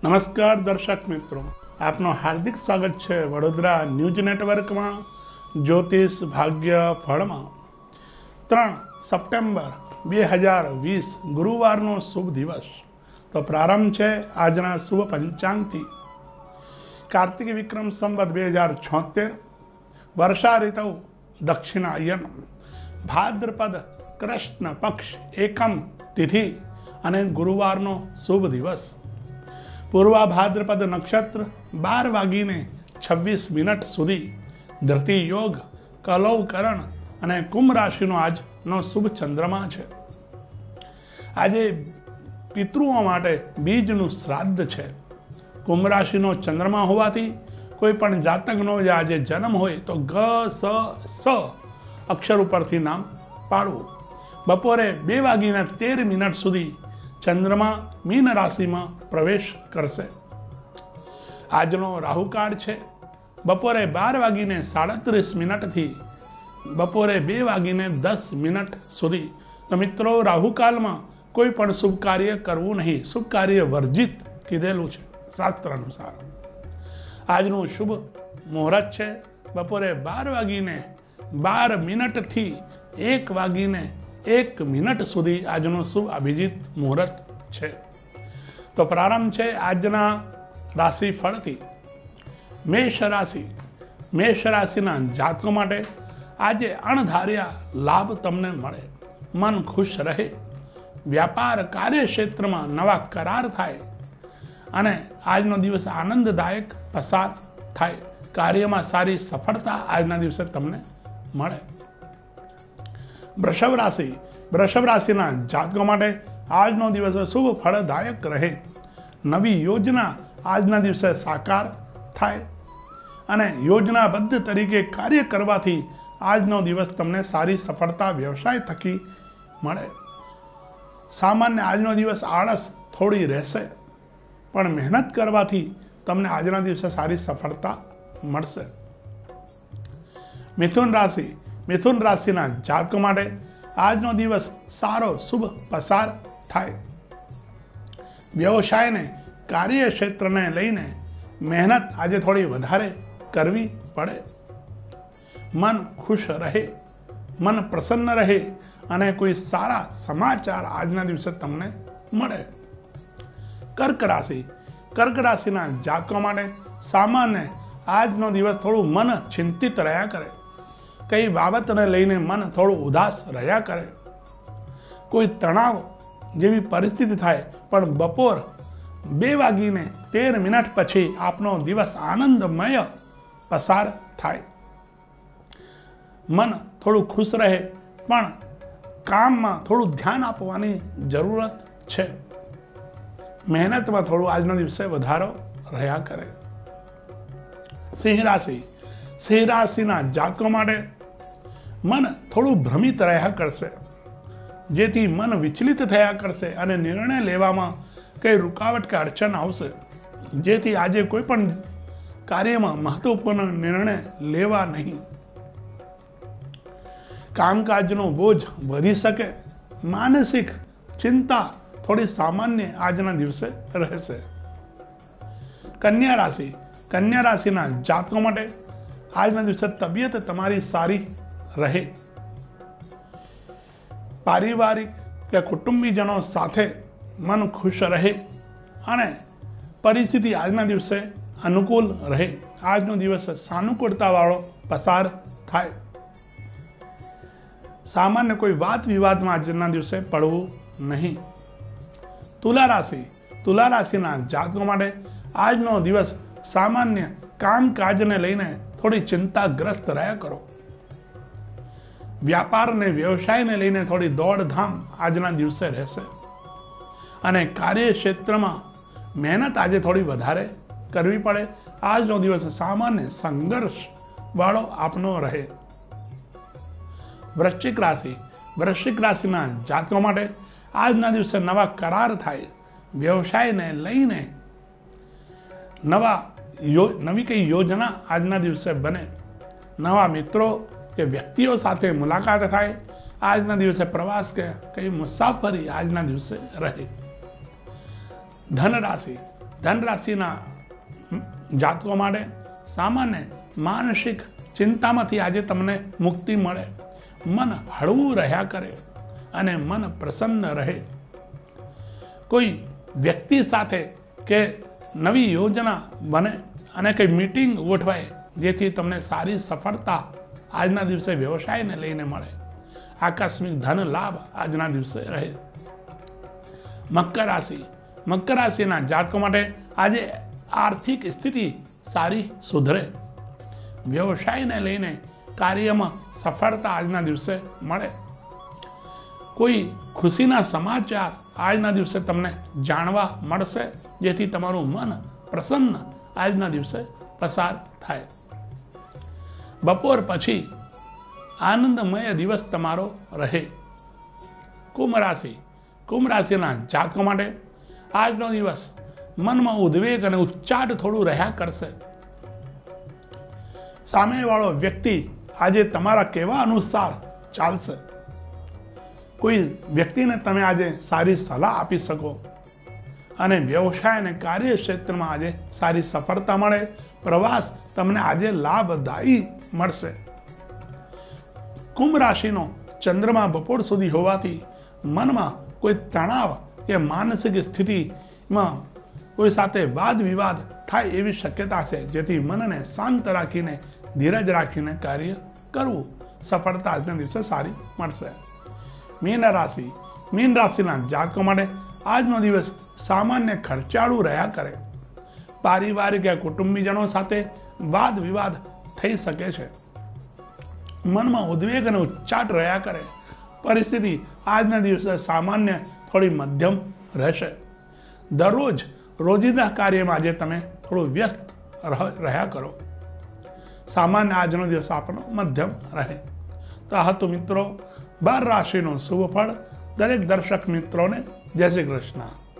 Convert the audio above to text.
નમસ્કાર દર્શક મિત્રો, આપનું હાર્દિક સ્વાગત છે વડોદરા ન્યૂઝ નેટવર્કમાં જ્યોતિષ ભાગ્ય ફળમાં 3 સપ્ટેમ્બર 2020 ગુરુવારનો શુભ દિવસ। તો પ્રારંભ છે આજના શુભ પંચાંગથી। કાર્તિક વિક્રમ સંવત 2076, વર્ષા ઋતુ દક્ષિણાયન, ભાદ્રપદ કૃષ્ણ પક્ષ એકમ તિથિ અને ગુરુવારનો શુભ દિવસ। પૂર્વા ભાદ્રપદ નક્ષત્ર 12:26 સુધી, ધરતી યોગ, કલૌકરણ અને કુંભ રાશિનો આજનો શુભ ચંદ્રમા છે। આજે પિતૃઓ માટે બીજનું શ્રાદ્ધ છે। કુંભ રાશિનો ચંદ્રમા હોવાથી કોઈ પણ જાતકનો આજે જન્મ હોય તો ગ સ અક્ષર ઉપરથી નામ પાડવું। બપોરે 2:13 સુધી ચંદ્રમા મીન રાશિમાં પ્રવેશ કરશે। આજનો રાહુકાળ છે બપોરે 12:37 થી બપોરે 2:10 સુધી। તો મિત્રો, રાહુકાળમાં કોઈ પણ શુભ કાર્ય કરવું નહીં, શુભ કાર્ય વર્જિત કીધેલું છે શાસ્ત્ર અનુસાર। આજનું શુભ મુહૂર્ત છે બપોરે 12:12 થી 1:01 સુધી આજનું શુભ અભિજીત મુહૂર્ત છે। તો પ્રારંભ છે આજના રાશિફળથી। મેષ રાશિના જાતકો માટે આજે અણધાર્યા લાભ તમને મળે, મન ખુશ રહે, વ્યાપાર કાર્યક્ષેત્રમાં નવા કરાર થાય અને આજનો દિવસ આનંદદાયક પસાર થાય। કાર્યમાં સારી સફળતા આજના દિવસે તમને મળે। વૃષભ રાશિના જાતકો માટે આજનો દિવસ શુભ ફળદાયક રહે, નવી યોજના આજના દિવસે સાકાર થાય અને યોજનાબદ્ધ તરીકે કાર્ય કરવાથી આજનો દિવસ તમને સારી સફળતા વ્યવસાય થકી મળે। સામાન્ય આજનો દિવસ આળસ થોડી રહેશે, પણ મહેનત કરવાથી તમને આજના દિવસે સારી સફળતા મળશે। મિથુન રાશિના જાતકો માટે આજનો દિવસ સારો શુભ પસાર થાય। વ્યવસાયને કાર્યક્ષેત્રને લઈને મહેનત આજે થોડી વધારે કરવી પડે। મન ખુશ રહે, મન પ્રસન્ન રહે અને કોઈ સારા સમાચાર આજના દિવસે તમને મળે। કર્ક રાશિના જાતકો માટે સામાન્ય આજનો દિવસ થોડું મન ચિંતિત રહ્યા કરે, કઈ બાબતને લઈને મન થોડું ઉદાસ રહ્યા કરે, કોઈ તણાવ જેવી પરિસ્થિતિ થાય, પણ બપોર 2:13 પછી આપનો દિવસ આનંદમય પસાર થાય। મન થોડું ખુશ રહે, પણ કામમાં થોડું ધ્યાન આપવાની જરૂરત છે। મહેનતમાં થોડું આજના દિવસે વધારો રહ્યા કરે। સિંહ રાશિના જાતકો માટે મન થોડું ભ્રમિત રહ્યા કરશે, જેથી મન વિચલિત થયા કરશે અને નિર્ણય લેવામાં કઈ રૂકાવટ કે અડચણ આવશે, જેથી આજે કોઈ પણ કાર્યમાં મહત્વપૂર્ણ નિર્ણય લેવા નહીં। કામકાજનો બોજ વધી શકે, માનસિક ચિંતા થોડી સામાન્ય આજના દિવસે રહેશે। કન્યા રાશિના જાતકો માટે આજના દિવસે તબિયત તમારી સારી રહે, પારિવારિક કે કુટુંબીજનો સાથે મન ખુશ રહે અને પરિસ્થિતિ આજના દિવસે અનુકૂળ રહે। આજનો દિવસ સાનુકૂળતાવાળો પસાર થાય। સામાન્ય કોઈ વાત વિવાદમાં આજના દિવસે પડવું નહીં। તુલા રાશિના જાતકો માટે આજનો દિવસ સામાન્ય કામકાજને લઈને થોડી ચિંતાગ્રસ્ત રહ્યા કરો। વ્યાપાર અને વ્યવસાયને લઈને થોડી દોડધામ આજના દિવસે રહેશે અને કાર્યક્ષેત્રમાં મહેનત આજે થોડી વધારે કરવી પડે। આજનો દિવસ સામાન્ય સંઘર્ષ વાળો આપનો રહે। વૃશ્ચિક રાશિના જાતકો માટે આજના દિવસે નવા કરાર થાય, વ્યવસાયને લઈને નવી કઈ યોજના આજના દિવસે બને, નવા મિત્રો કે વ્યક્તિઓ સાથે મુલાકાત થાય, આજના દિવસે પ્રવાસ કે કઈ મુસાફરી આજના દિવસે રહે। ધન રાશિના જાતકો માટે સામાન્ય માનસિક ચિંતામાંથી આજે તમને મુક્તિ મળે, મન હળવું રહ્યા કરે અને મન પ્રસન્ન રહે. કોઈ વ્યક્તિ સાથે કે નવી યોજના બને અને કંઈ મીટિંગ ગોઠવાય જેથી તમને સારી સફળતા આજના દિવસે વ્યવસાયને લઈને મળે. આકસ્મિક ધન લાભ આજના દિવસે રહે. મકર રાશિ, મકર રાશિના જાતકો માટે આજે આર્થિક સ્થિતિ સારી સુધરે. વ્યવસાયને લઈને કાર્યમાં સફળતા આજના દિવસે મળે. કોઈ ખુશીના સમાચાર આજના દિવસે તમને જાણવા મળશે જેથી તમારું મન પ્રસન્ન આજના દિવસે પસાર થાય. બપોર પછી આનંદમય દિવસ તમારો રહે. કુંભ રાશિ, કુંભ રાશિના જાતકો માટે આજનો દિવસ મનમાં ઉદ્વેગ અને ઉચ્ચાટ થોડું રહ્યા કરશે. સામેવાળો વ્યક્તિ આજે તમારા કહેવા અનુસાર ચાલશે. કોઈ વ્યક્તિને તમે આજે સારી સલાહ આપી શકો અને વ્યવસાય અને કાર્યક્ષેત્રમાં આજે સારી સફળતા મળે. પ્રવાસ તમને આજે લાભદાયી મળશે. કુંભ રાશિનો ચંદ્રમા બપોર સુધી હોવાથી મનમાં કોઈ તણાવ કે માનસિક સ્થિતિમાં કોઈ સાથે વાદ વિવાદ થાય એવી શક્યતા છે, જેથી મનને શાંત રાખીને ધીરજ રાખીને કાર્ય કરવું. સફળતા આજના દિવસે સારી મળશે. મીન રાશિ, મીન રાશિના જાતકો માટે આજનો દિવસ સામાન્ય ખર્ચાળું રહ્યા કરે. પારિવારિક કે કુટુંબીજનો સાથે વાદ વિવાદ થઈ શકે છે. મનમાં ઉદ્વેગ અને ઉચ્ચાટ રહ્યા કરે. પરિસ્થિતિ આજના દિવસે સામાન્ય થોડી મધ્યમ રહેશે. દરરોજ રોજિંદા કાર્યમાં આજે તમે થોડું વ્યસ્ત રહ્યા કરો. સામાન્ય આજનો દિવસ આપણો મધ્યમ રહે. તો આ હતું મિત્રો 12 રાશિનું શુભ ફળ. દરેક દર્શક મિત્રોને જય શ્રી કૃષ્ણ.